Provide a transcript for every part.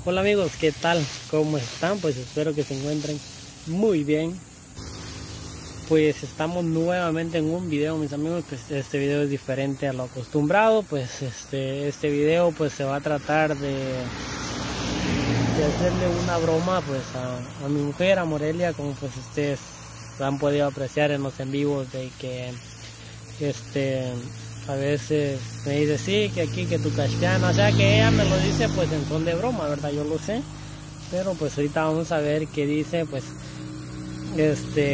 Hola amigos, ¿qué tal? ¿Cómo están? Pues espero que se encuentren muy bien. Pues estamos nuevamente en un video, mis amigos. Pues este video es diferente a lo acostumbrado. Pues este video pues se va a tratar de hacerle una broma pues a mi mujer, a Morelia, como pues ustedes han podido apreciar en los en vivos, de que a veces me dice sí, que aquí, que tu castellano, o sea que ella me lo dice pues en son de broma, ¿verdad? Yo lo sé, pero pues ahorita vamos a ver qué dice, pues a ver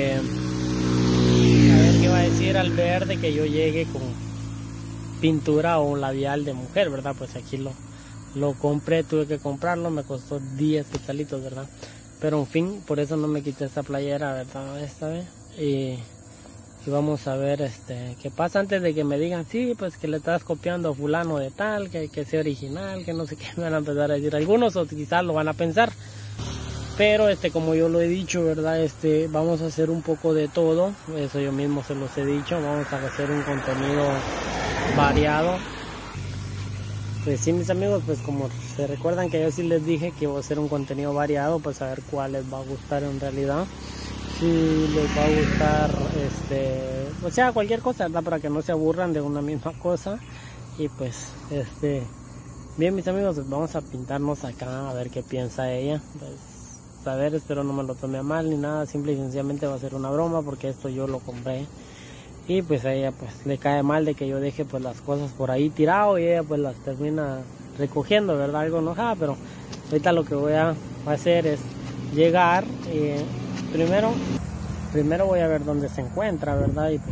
qué va a decir al ver de que yo llegue con pintura o un labial de mujer, ¿verdad? Pues aquí lo compré, tuve que comprarlo, me costó 10 quetzalitos, ¿verdad? Pero en fin, por eso no me quité esta playera, ¿verdad? Esta vez. Y vamos a ver qué pasa antes de que me digan, sí, pues que le estás copiando a fulano de tal, que sea original, que no sé qué, me van a empezar a decir algunos, o quizás lo van a pensar. Pero como yo lo he dicho, ¿verdad? Vamos a hacer un poco de todo, eso yo mismo se los he dicho, vamos a hacer un contenido variado. Pues sí, mis amigos, pues como se recuerdan que yo sí les dije que iba a hacer un contenido variado, pues a ver cuál les va a gustar en realidad. Si les va a gustar, o sea, cualquier cosa, ¿verdad? Para que no se aburran de una misma cosa. Y pues, bien, mis amigos, pues vamos a pintarnos acá, a ver qué piensa ella. Pues, a ver, espero no me lo tome a mal ni nada, simple y sencillamente va a ser una broma, porque esto yo lo compré. Y pues a ella pues le cae mal de que yo deje pues las cosas por ahí tirado, y ella pues las termina recogiendo, ¿verdad? Algo enojada, pero ahorita lo que voy a hacer es llegar y primero voy a ver dónde se encuentra, ¿verdad? Y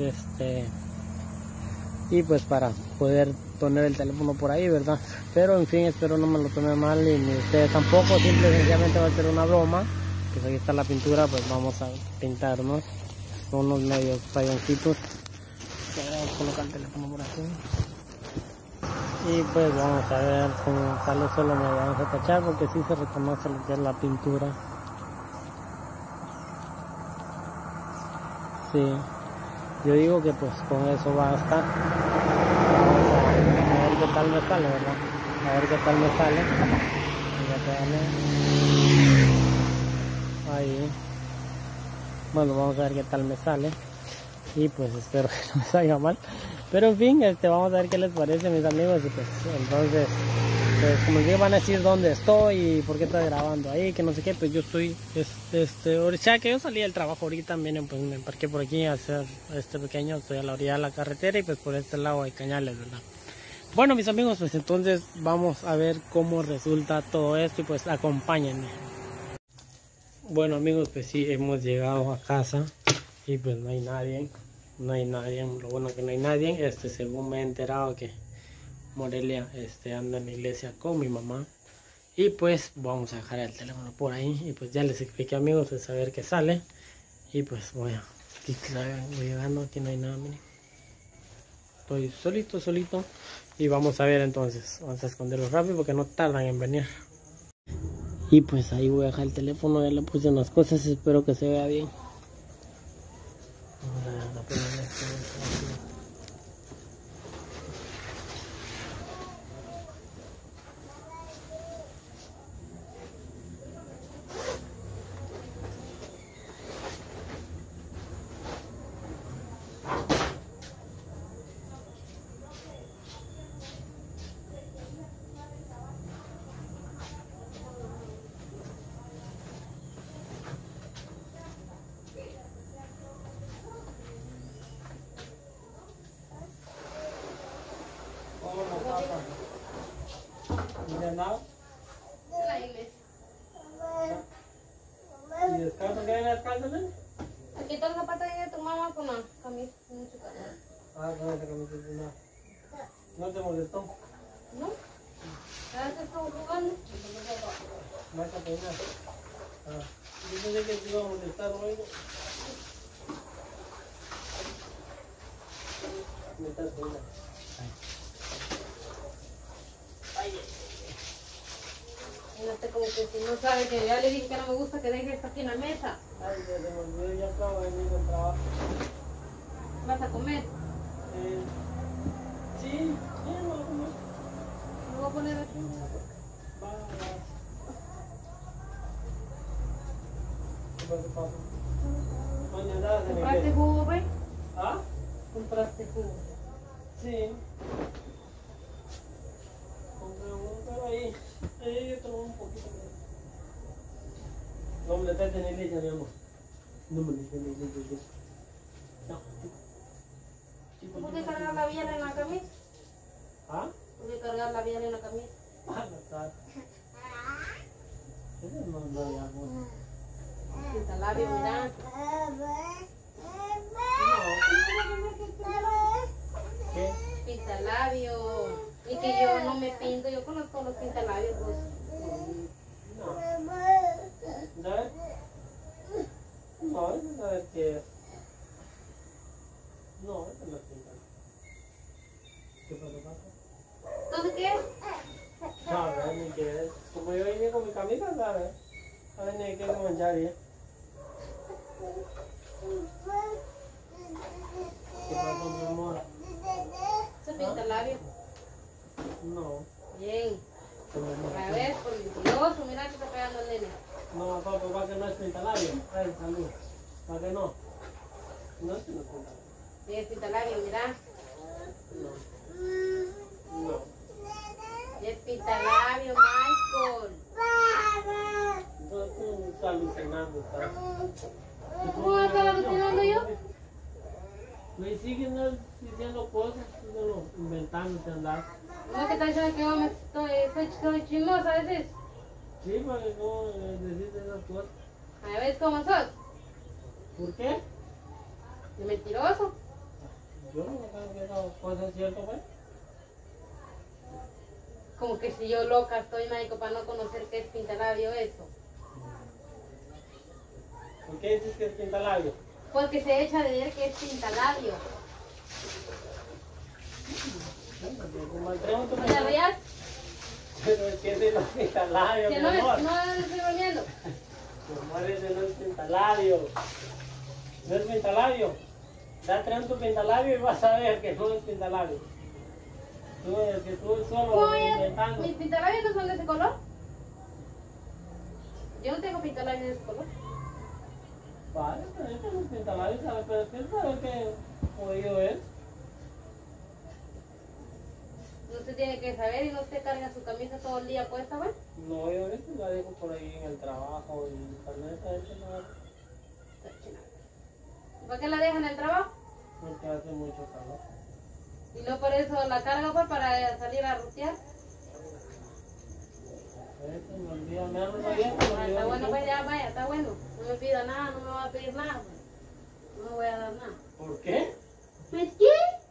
pues para poder poner el teléfono por ahí, ¿verdad? Pero en fin, espero no me lo tome mal y ni ustedes tampoco, simple y sencillamente va a ser una broma. Pues aquí está la pintura, pues vamos a pintarnos con unos medios rayoncitos. Vamos a colocar el teléfono por aquí. Y pues vamos a ver cómo sale, solo me vamos a tachar porque sí se reconoce lo que es la pintura. Sí, yo digo que pues con eso basta. Vamos a ver qué tal me sale, ¿verdad? A ver qué tal me sale. Ahí. Bueno, vamos a ver qué tal me sale. Y pues espero que no me salga mal. Pero en fin, vamos a ver qué les parece, mis amigos. Y pues entonces, pues como les digo, van a decir dónde estoy y por qué estoy grabando ahí, que no sé qué. Pues yo estoy, o sea que yo salí del trabajo ahorita, miren, pues me parqué por aquí a hacer pequeño, estoy a la orilla de la carretera y pues por este lado hay cañales, ¿verdad? Bueno, mis amigos, pues entonces vamos a ver cómo resulta todo esto y pues acompáñenme. Bueno amigos, pues sí, hemos llegado a casa y pues no hay nadie, lo bueno que no hay nadie. Según me he enterado que Morelia anda en la iglesia con mi mamá, y pues vamos a dejar el teléfono por ahí y pues ya les expliqué, amigos, pues a ver qué sale. Y pues voy llegando, aquí no hay nada, miren, estoy solito y vamos a ver. Entonces vamos a esconderlo rápido porque no tardan en venir. Y pues ahí voy a dejar el teléfono, ya le puse unas cosas, espero que se vea bien. Vamos a ver la primera vez que vamos a ver. ¿De nada? De la iglesia. ¿Y descalzo? ¿Qué viene descalzo? Aquí está el zapato de tu mamá con la camisa. Ah, con esa camiseta, no. ¿No te molestó? ¿No? ¿A veces estamos jugando? ¿Vas a peinar? Ah, yo pensé que te iba a molestar o algo. Me estás peinando. Como que si no sabe que ya le dije que no me gusta que deje esto aquí en la mesa. Ay, ya se me olvidó, ya acabo de venir del trabajo. ¿Vas a comer? Sí, voy a comer. Lo voy a poner aquí. Va. pasa, pasa? Coño, andabas en ¿Compraste inglés. jugo, güey? ¿Ah? ¿Compraste jugo? Sí. Compré uno, pero ahí yo tomo un poquito. No me le traes de leche, mi amor. No me le traes de leche. No. ¿Por qué cargar la biela en la camisa? ¿Ah? ¿Por qué cargar la biela en la camisa? Ah, no está. Eso no lo ya, amor. Pintalabio, mira. ¿Qué? Pintalabio. Y que yo no me pinto, yo conozco los pintalabios, pues. No. ¿Sabes? No, eso sabes que... No, eso no es pintar. ¿Qué pasa? ¿Entonces qué? No, ni que... Como yo vine con mi camisa, ¿sabes? ¿Sabes ni qué manchar ya? ¿Qué pasa, mi amor? ¿Eso es pintalabio? No. Bien. Como A ver, por el mentiroso, mira que está pegando el nene. no, papá, que no es pintalabio. Ay, salud. ¿Para que no? No es que no es pintalabio. Es pintalabio, mira. No. No. Es pintalabio, Michael. Entonces tú estás alucinando, ¿estás? ¿Cómo voy a estar alucinando yo? Me siguen diciendo cosas, tú solo inventándote andar. ¿No que estás diciendo que yo me estoy chismosa a veces? Sí, para que no decís esas cosas. A ver cómo sos. ¿Por qué? De mentiroso. Yo no creo que esa cosa es cierta, pues. Como que si yo loca estoy, Michael, para no conocer qué es pintalabio eso. ¿Por qué dices que es pintalabio? Porque se echa de ver que es pintalabio. Como el tren, tú ¿No te rías? Pero es que ese no es pintalabio, Que mi no amor. no estoy bromeando. Mi amor, ese no es pintalabio. No es pintalabio. Da tren tu pintalabio y vas a ver que no es pintalabio. Tú, es que tú solo ¿Cómo ya? inventando. ¿Mis pintalabios no son de ese color? Yo no tengo pintalabios de ese color. Vale, pero este no es pintalabio, ¿sabes? Pero es que saber qué oído es. No se tiene que saber y no se carga su camisa todo el día puesta, ¿ves? No, yo a veces la dejo por ahí en el trabajo y tal vez a veces no, ¿Por qué la dejan en el trabajo? porque hace mucho calor. Y no por eso la carga pues para salir a rutear. A veces me olvida, me han olvidado, me Ah, olvidó está mi bueno, pues tiempo. ya vaya, está bueno. No me pida nada, no me va a pedir nada. Pues. No me voy a dar nada. ¿Por qué? ¿Pues qué?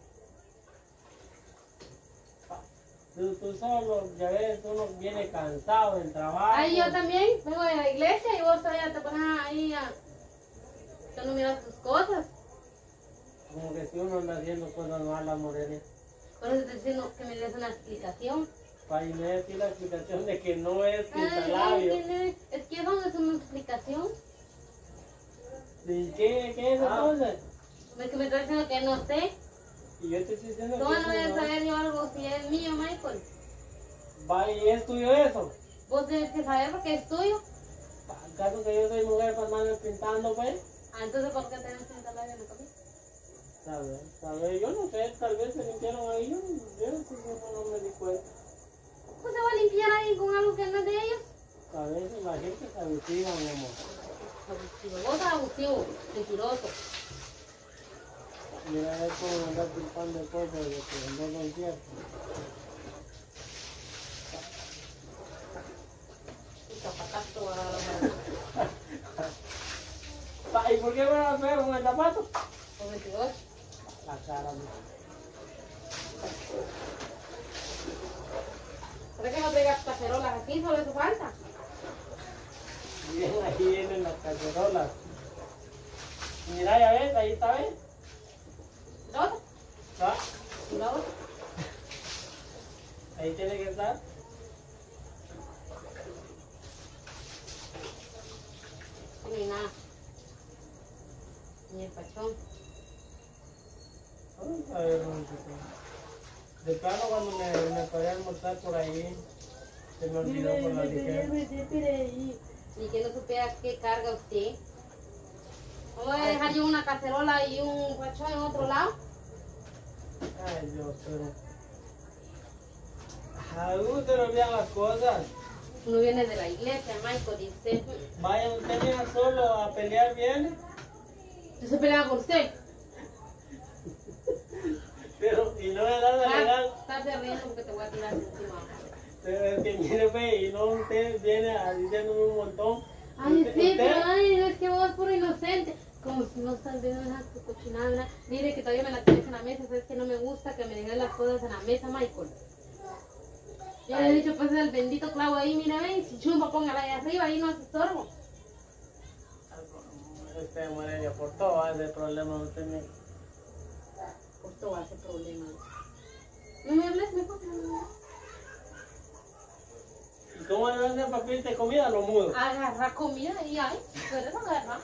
Tú solo, ya ves, uno viene cansado del trabajo. Ay, yo también vengo de la iglesia y vos todavía te pones ahí a... que no miras tus cosas. Como que si uno anda haciendo cosas malas, Morelia. Por eso te estoy diciendo que me des una explicación. Para me decir la explicación de que no es Ay, pintalabio. es que eso no es una explicación. ¿Y qué es entonces? Es que me estás diciendo que no sé. Y yo te estoy diciendo ¿Cómo que no voy a eso saber yo algo si es mío, Michael? va y es tuyo eso. Vos tienes que saber porque es tuyo. ¿Acaso que yo soy mujer para andarme pintando, pues? Ah, entonces ¿por qué tenés pintalabio en la camisa? ¿Sabes? Yo no sé, tal vez se limpiaron ahí. Yo no me di cuenta. ¿Cómo se va a limpiar alguien con algo que no es de ellos? A veces la gente se abusiva, mi amor. Abusivo. Vos sos abusivo, mentiroso. Mira, es como andar pintando cosas de que no es cierto. Y zapatazo a la ¿Y por qué me vas a pegar con el zapato? Por mentiroso. La cara, mi. ¿Por qué no pegas cacerolas aquí? Solo eso falta. Bien, ahí vienen las cacerolas. Mira, ya ves, ahí está, ¿ves? ¿La otra? ¿Va? ¿Y la otra? Ahí tiene que estar. Ni nada. Ni el pachón. Vamos a ver, de plano cuando me podía almorzar por ahí, se me olvidó por la ligera. Ni que no supiera qué carga usted. voy a dejar yo una cacerola y un guachón en otro lado. Ay, Dios, pero... A uno se le olvidan las cosas. Uno viene de la iglesia, Michael, y usted... Vaya, usted viene solo a pelear, viene. Yo se peleaba por usted. Pero, y no me da la legal. Estás riendo porque te voy a tirar encima. Pero es que mire, pues, y no usted viene a diciéndome un montón. Ay, Usted- sí, usted- pero ay, es que vos puro inocente. Como si no estás viendo esa cochinada. Mire que todavía me la tienes en la mesa. Sabes que no me gusta que me dejes las cosas en la mesa, Michael. Yo le he dicho, pues el bendito clavo ahí, mira, ven, si chumba, póngala ahí arriba, ahí no hace estorbo. Morelia, por todo ese problema usted me... Por todo hace problema. No me hables mejor. ¿Y cómo le hacen para pedirte comida? Lo mudo. Agarra comida y ay, puedes agarrar.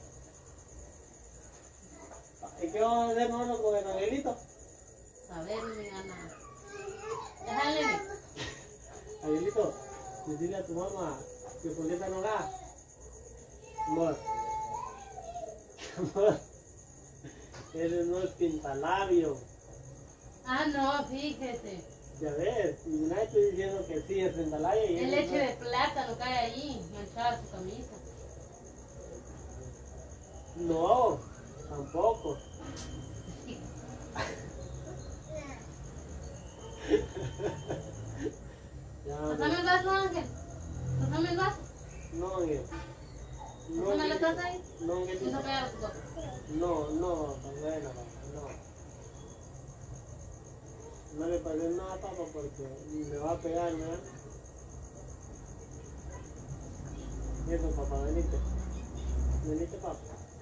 ¿Y qué vamos a hacer nosotros con el Angelito? A ver, mi gana. Déjale. Angelito, decirle a tu mamá que Julieta no da. Amor. Amor. Ese no es pintalabio. Ah, no, fíjese. Ya ves, y nadie estoy diciendo que sí es pintalabio. Y El él leche de plátano cae ahí, manchada su camisa. No, tampoco. Ya, Pásame el vaso, Ángel. Pásame el vaso. no, Ángel. No, Pásame la Ángel. taza ahí. No, Ángel. Y no pegar tu copa. No, no, pues bueno, papá, no. No le pagué nada, papá, porque me va a pegar, ¿no? Eso, papá, venite. Venite, papá.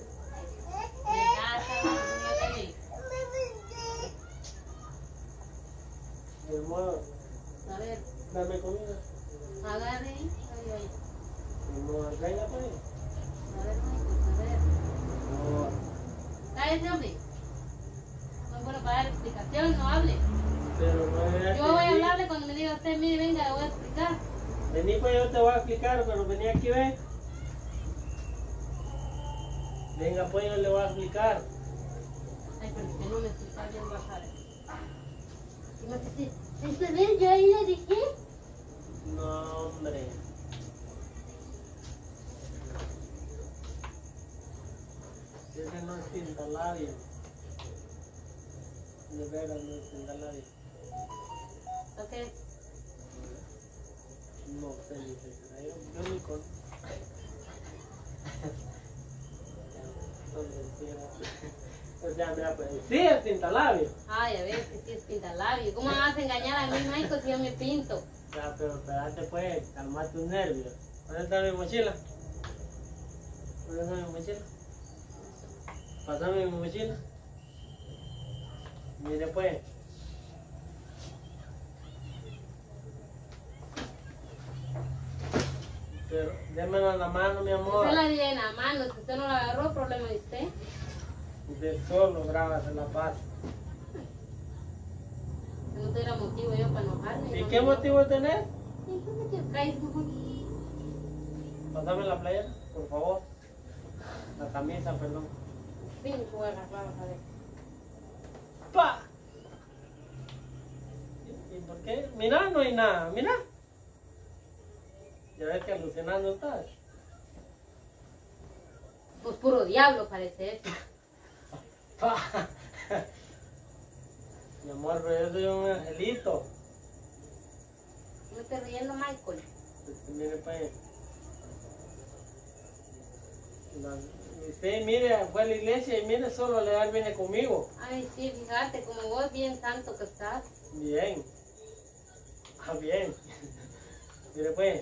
Mi amor, A ver, dame comida. agarre ahí. Ahí, ahí. Mi amor, venga, pues. A ver, Michael, a ver. No, Cállese, hombre. No es bueno para dar explicación, no hable. pero no era Yo voy a hablarle cuando me diga usted, mire, venga, le voy a explicar. Vení, pues yo te voy a explicar, pero vení aquí, ve. Venga, pues yo le voy a explicar. Ay, pero usted no me explica bien, vas a ver. Y no sé si, ¿esta vez yo ahí le dije? No, hombre. Ese no es pintalabio. De veras no es pintalabio. Ok. No sé, dice. Yo ni con... O sea, mira, pues sí es pintalabio. Ay, a ver, que sí es pintalabio. ¿Cómo me vas a engañar a mí, Michael, si yo me pinto? Ya, pero espérate pues, calma tus nervios. ¿Dónde está mi mochila? ¿Dónde está mi mochila? Pásame mi mochila. Mire pues. Pero démelo en la mano, mi amor. Usted la tiene en la mano, si usted no la agarró, problema de usted. De solo grabas en la paz. Si no tuviera motivo yo para enojarme. ¿Y no qué me motivo tenés? enojo. Entonces, ¿qué caes mejor? Pásame la playera, por favor. La camisa, perdón. Sí, voy a agarrar, a ver. ¡Pa! ¿Y por qué? Mira, no hay nada, mira. Ya ves que alucinando estás. Pues puro diablo parece eso. ¡Pa! Mi amor, pero yo soy un angelito. No me estoy riendo, Michael. Mire, pues. Usted, mire, fue a la iglesia y mire, solo legal viene conmigo. Ay, sí, fíjate, como vos bien santo que estás. Bien. Ah, bien. Mire, pues.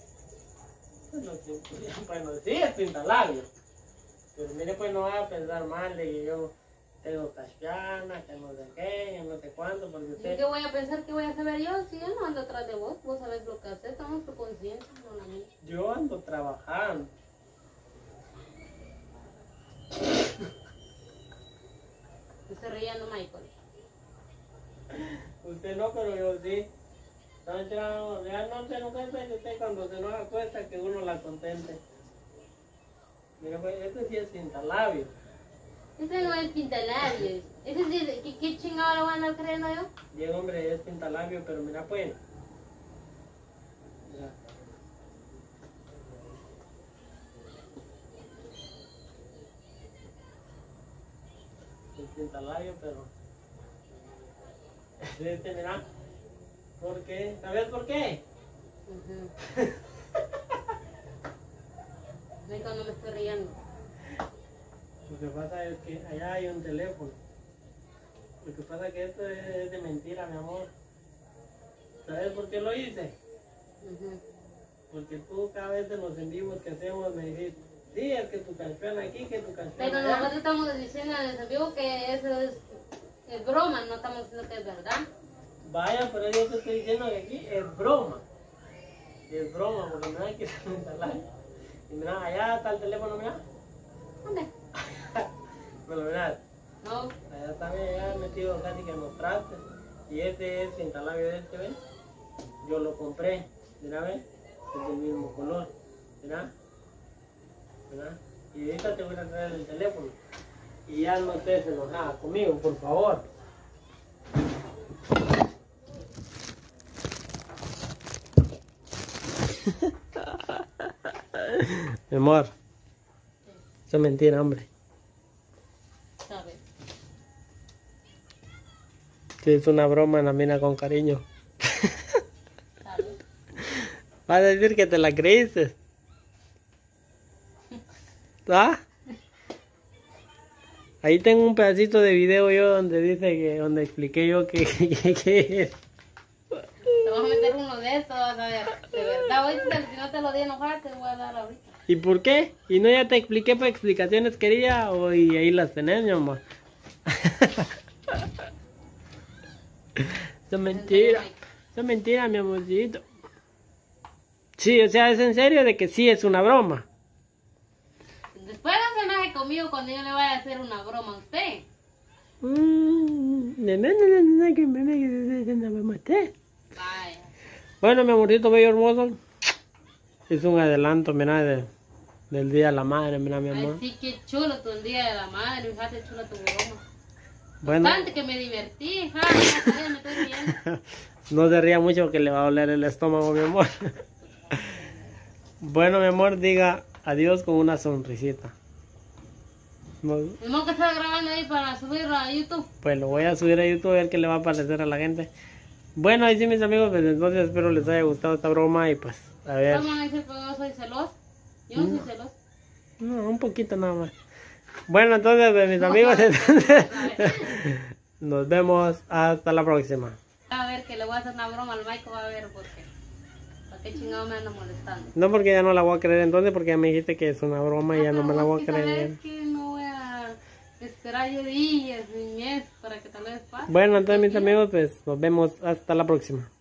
Bueno, sí es pintalabio. Pero mire, pues no va a pensar mal de que yo tengo caspiana, que no sé qué, no sé cuánto, porque ¿Y usted... qué voy a pensar? ¿Qué voy a saber yo? Si yo no ando atrás de vos, vos sabés lo que haces, estamos por conciencia, no la mía. Yo ando trabajando. Me estoy riendo, Michael. Usted no, pero yo sí. Realmente no piensa que usted cuando se nos da cuenta que uno la contente. Mira, pues, este sí es pintalabios. Ese no es pintalabios. Ese sí, ¿qué chingado lo van a andar creyendo yo? Bien, hombre, es pintalabios, pero mira, pues. Mira. Es pintalabios, pero. Este, mira. ¿Por qué? ¿Sabes por qué? No, no me estoy riendo. Lo que pasa es que allá hay un teléfono. Lo que pasa es que esto es de mentira, mi amor. ¿Sabes por qué lo hice? Porque tú cada vez de los en vivos que hacemos me dices, sí, es que tu canción aquí, que tu canción Pero allá. nosotros estamos diciendo en vivo que eso es broma, no estamos diciendo que es verdad. Vaya, pero yo te estoy diciendo que aquí es broma. Es broma, porque no hay que instalar. Y mira, allá está el teléfono, mira. ¿Dónde? Bueno, mira. No. Allá está ya metido casi que en los trastes. Y este es pintalabio de este, ¿ven? Yo lo compré, mira, ¿ven? Es del mismo color, mira. Mira. Y ahorita te voy a traer el teléfono. Y ya no estés enojada conmigo, por favor. Mi amor. Eso es mentira, hombre. ¿Sabes? Si es una broma, la mina con cariño. ¿Sabes? Vas a decir que te la creíste. ¿Ah? Ahí tengo un pedacito de video yo donde dice que, donde expliqué yo que Te vamos a meter uno de estos, vas a ver. De verdad, hoy si no te lo di enojar, te voy a dar ahorita. ¿Y por qué? ¿Y no ya te expliqué para explicaciones quería o y ahí las tenés, mi amor? Eso es mentira. Eso es mentira, mi amorcito. Sí, o sea, es en serio de que sí es una broma. Después no se enoje conmigo cuando yo le vaya a hacer una broma a usted. Vaya. Bueno, mi amorcito bello hermoso. Es un adelanto, mira, del Día de la Madre, mira, mi amor. Ay, sí, qué chulo tu Día de la Madre, fíjate chula tu broma. Bueno, Bastante que me divertí, ja, me estoy riendo. no se ría mucho que le va a doler el estómago, mi amor. Bueno, mi amor, diga adiós con una sonrisita. No, El modo que estaba grabando ahí para subirlo a YouTube. pues lo voy a subir a YouTube a ver qué le va a parecer a la gente. Bueno, ahí sí, mis amigos, pues entonces espero les haya gustado esta broma y pues, a ver. ¿Cómo van a decir que yo soy celoso? Yo no soy celoso. No, un poquito nada más. Bueno, entonces, pues, mis amigos, entonces, nos vemos hasta la próxima. A ver, que le voy a hacer una broma al Michael, va a ver por qué. ¿Para qué chingado me anda molestando? No, porque ya no la voy a creer entonces, porque ya me dijiste que es una broma y ya no me la voy a creer. Es que no voy a esperar yo días ni meses para que tal vez pase. Bueno, entonces, mis amigos, pues nos vemos hasta la próxima.